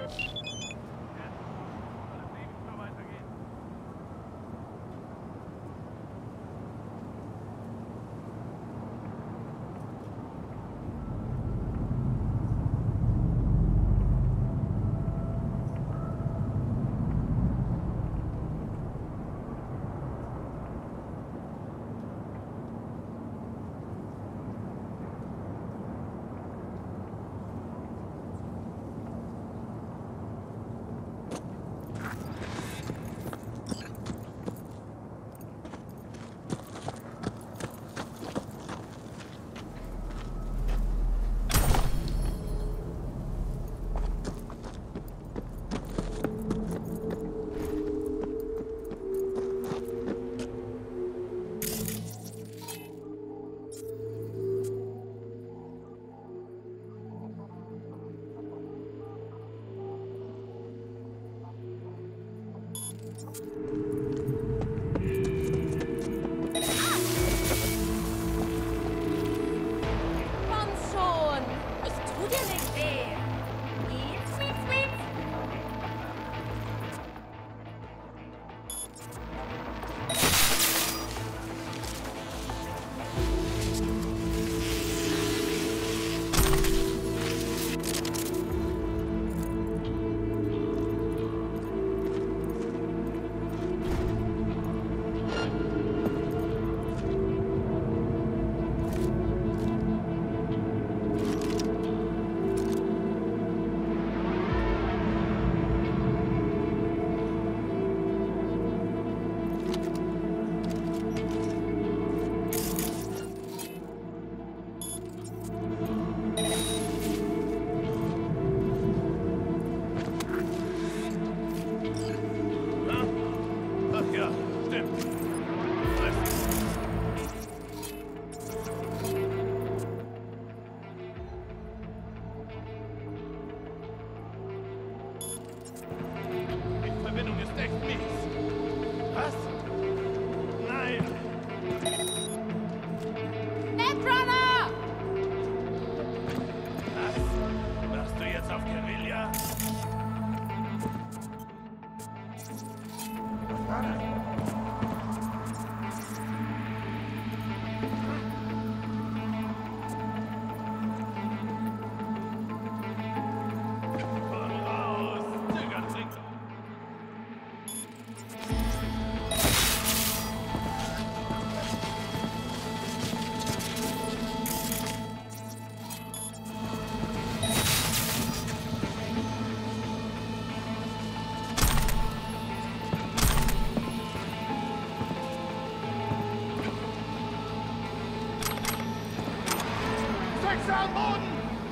am Boden!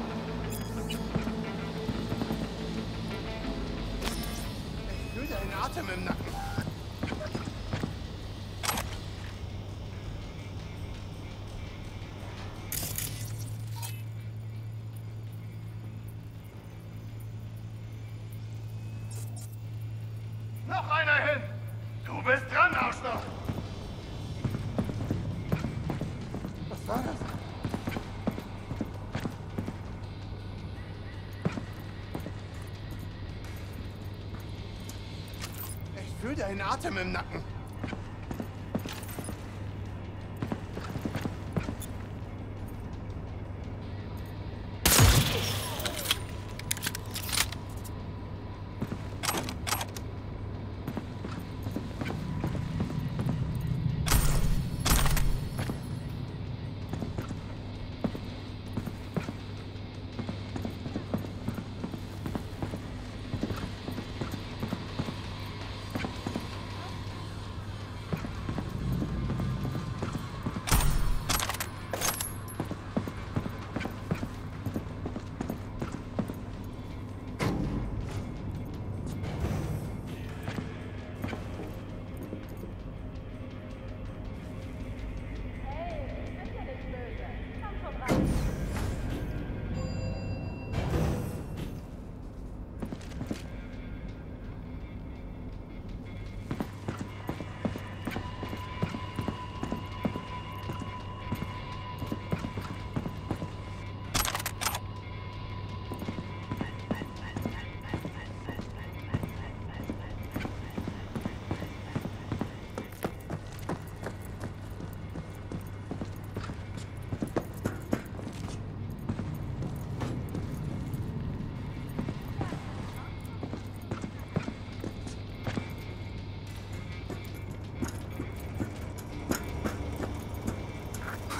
Ich fühle deinen Atem im Nacken. Noch einer hin! Du bist dran, Arschloch! Was war das? Ich fühle deinen Atem im Nacken.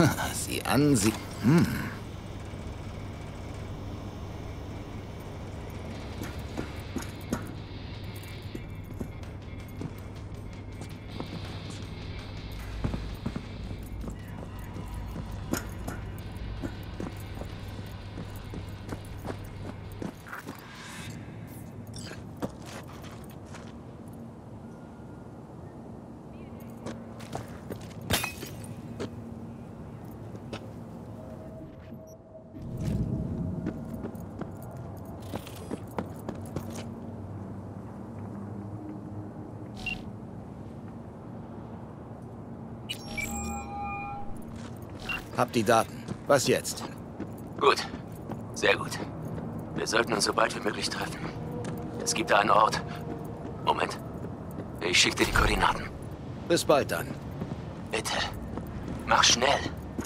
Sieh an, sieh... Hab die Daten. Was jetzt? Gut. Sehr gut. Wir sollten uns so bald wie möglich treffen. Es gibt da einen Ort. Moment. Ich schicke dir die Koordinaten. Bis bald dann. Bitte. Mach schnell.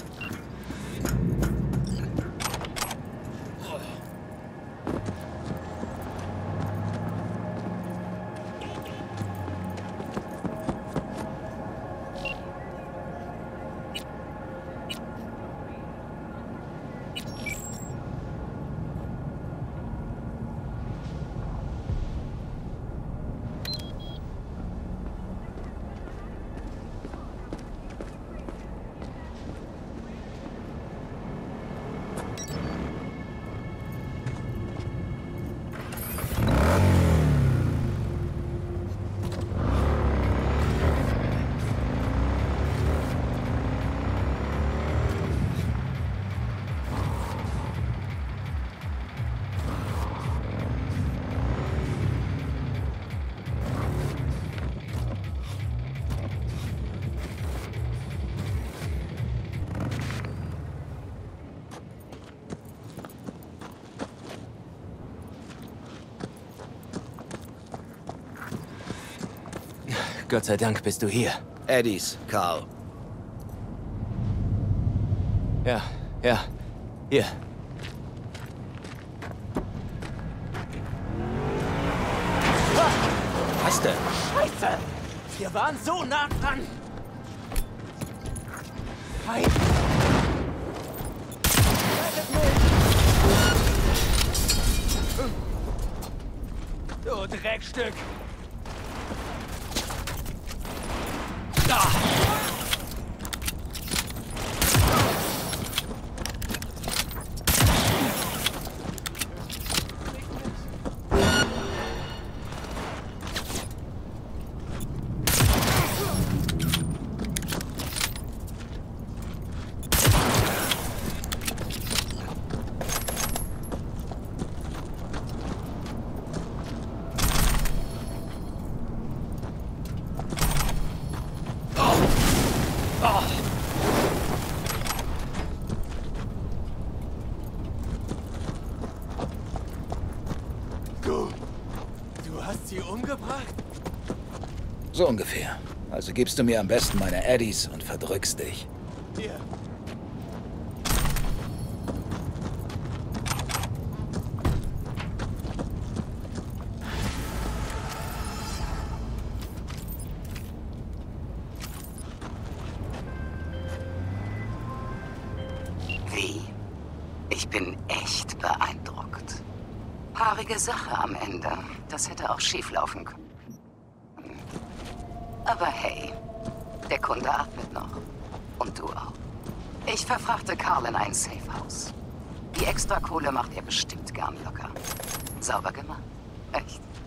Gott sei Dank bist du hier. Eddies, Carl. Ja, hier. Was denn? Scheiße! Wir waren so nah dran! Nein! Rettet mich! Du Dreckstück! Da! Du hast sie umgebracht? So ungefähr. Also gibst du mir am besten meine Eddies und verdrückst dich. Hier. Wie? Ich bin echt beeindruckt. Haarige Sache am Ende. Das hätte auch schief laufen können. Aber hey, der Kunde atmet noch. Und du auch. Ich verfrachte Carl in ein Safehouse. Die Extrakohle macht er bestimmt gern locker. Sauber gemacht. Echt.